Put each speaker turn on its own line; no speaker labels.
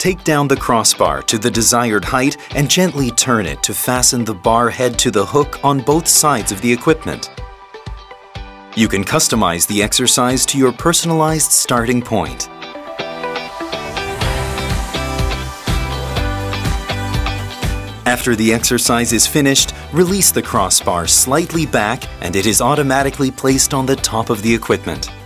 Take down the crossbar to the desired height and gently turn it to fasten the bar head to the hook on both sides of the equipment. You can customize the exercise to your personalized starting point. After the exercise is finished, release the crossbar slightly back and it is automatically placed on the top of the equipment.